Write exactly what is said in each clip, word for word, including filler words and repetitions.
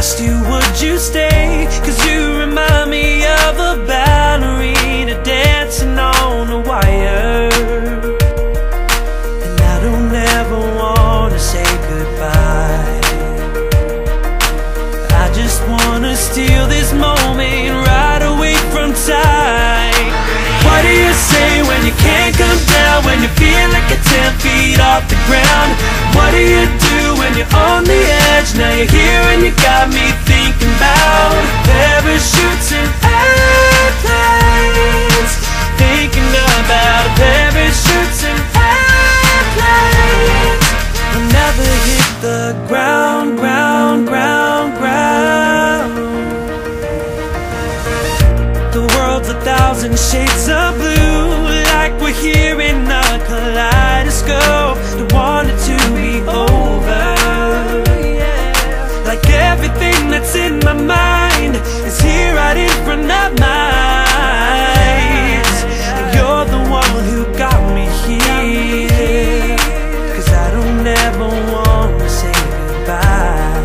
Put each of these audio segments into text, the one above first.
asked you, would you stay? Cause you remind me of a ballerina dancing on a wire. And I don't ever wanna say goodbye. I just wanna steal this moment right away from time. What do you say when you can't come down, when you feel like you're ten feet off the ground? What do you do when you're on the edge? Now you're here and you got me thinking about parachutes and airplanes. Thinking about parachutes and airplanes. I'll never hit the ground, ground, ground, ground. The world's a thousand shades of blue, like we're here in a kaleidoscope. Don't want it to be over. Like everything that's in my mind is here right in front of my eyes. And you're the one who got me here. Cause I don't ever want to say goodbye.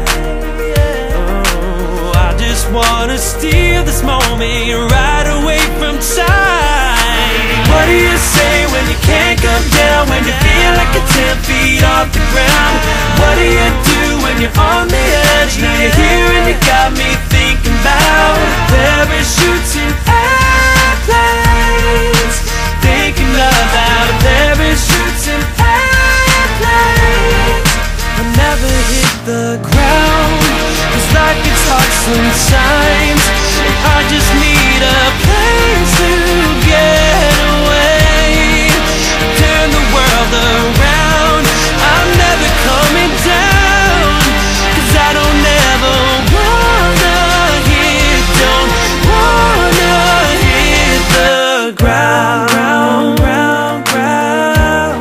Oh, I just wanna steal this moment right away from time. What do you say when you can't come down, when you feel like you're ten feet off the ground? What do you do when you're on the edge? Now you're here and you got me thinking about parachutes and airplanes. Thinking about parachutes and airplanes. I'll never hit the ground, cause life gets hard sometimes, and I just need a place to get away. Turn the world around, I'm never coming down. Cause I don't ever wanna hit, don't wanna hit the ground. Ground, ground, ground.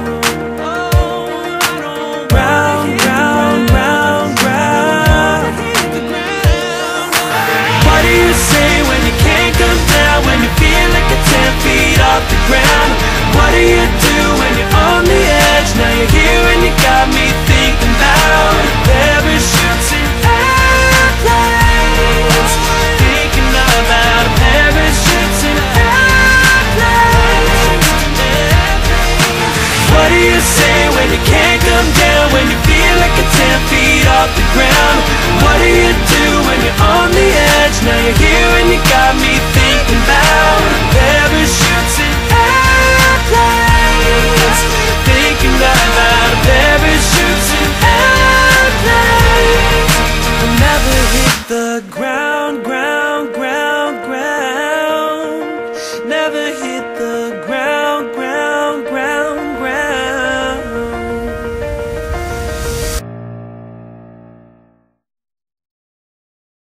Ground, ground, ground, ground. What do you say when you can't come down, when you feel like you're ten feet off the ground? What do you do when you're on the edge? Now you're here